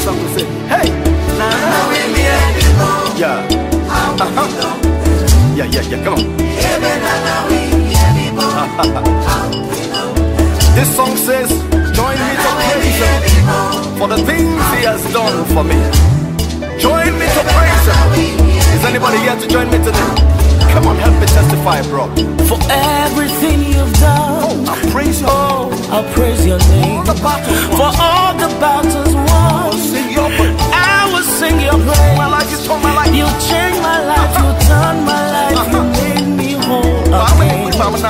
song to say, hey, yeah, yeah, come on. This song says, join me to praise Him for the things He has done for me. Join me to praise Him. Is anybody here to join me today? Come on, help me testify, bro. For everything You've done, I praise You. Oh, I'll praise Your name. For all the battles won, I will sing Your praise. My life, You turned my life. You changed my life, You turned my life, You made me whole again.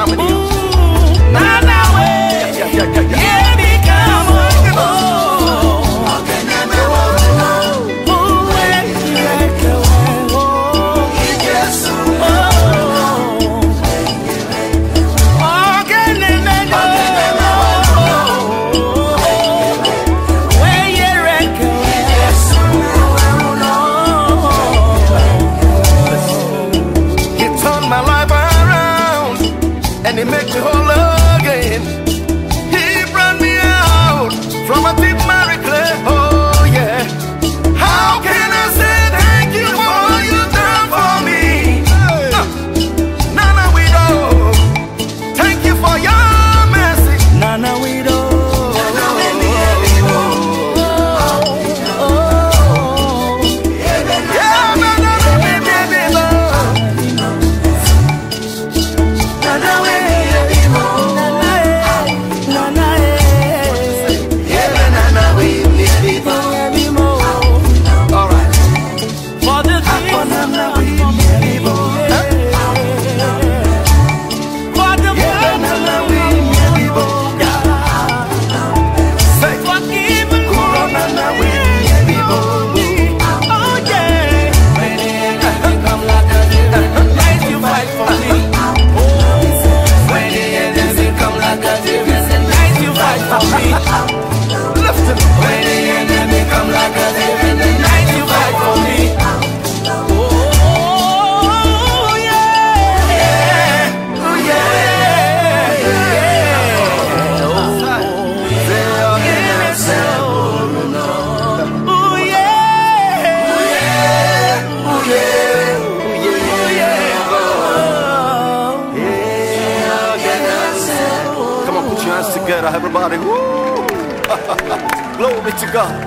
He made me whole again. He brought me out from a deep miry clay. Oh yeah. How can I say thank you for all you've done for me? Nana widow, thank you for your mercy. Nana widow. Together, everybody. Woo! Glory to God.